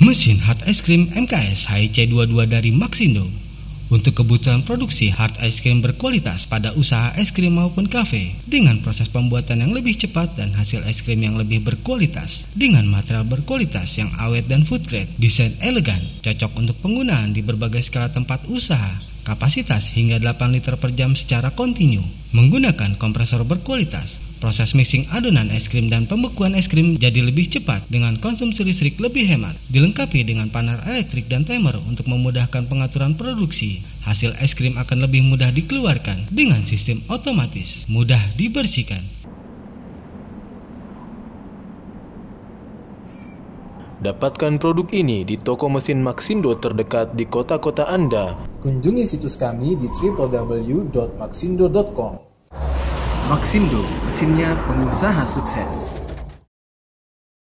Mesin hard ice cream MKS HIC22 dari Maxindo untuk kebutuhan produksi hard ice cream berkualitas pada usaha es krim maupun kafe dengan proses pembuatan yang lebih cepat dan hasil es krim yang lebih berkualitas dengan material berkualitas yang awet dan food grade, desain elegan, cocok untuk penggunaan di berbagai skala tempat usaha, kapasitas hingga 8 liter per jam secara kontinu, menggunakan kompresor berkualitas. Proses mixing adonan es krim dan pembekuan es krim jadi lebih cepat dengan konsumsi listrik lebih hemat, dilengkapi dengan panel elektrik dan timer untuk memudahkan pengaturan produksi. Hasil es krim akan lebih mudah dikeluarkan dengan sistem otomatis, mudah dibersihkan. Dapatkan produk ini di toko mesin Maxindo terdekat di kota-kota Anda. Kunjungi situs kami di www.maxindo.com. Maxindo, mesinnya pengusaha sukses.